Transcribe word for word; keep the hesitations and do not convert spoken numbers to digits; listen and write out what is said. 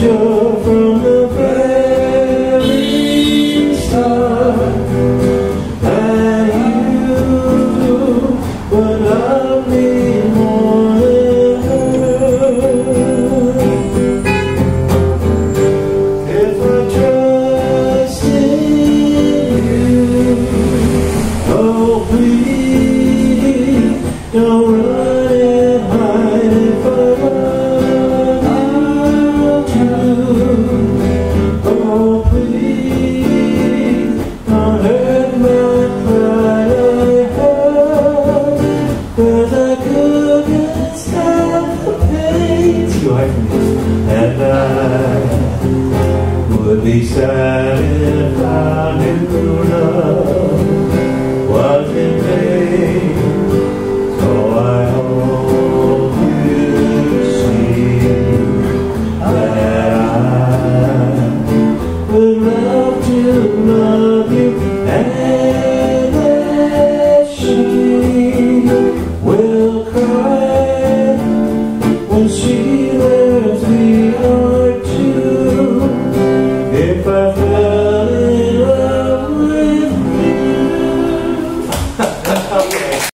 you from the very start, and you would love me more than her. If I trust in you, oh please don't run and hide. If I love you, oh please don't hurt my pride. I heard, 'cause I couldn't stand the pain. Too high for me. And I would be sad if I knew love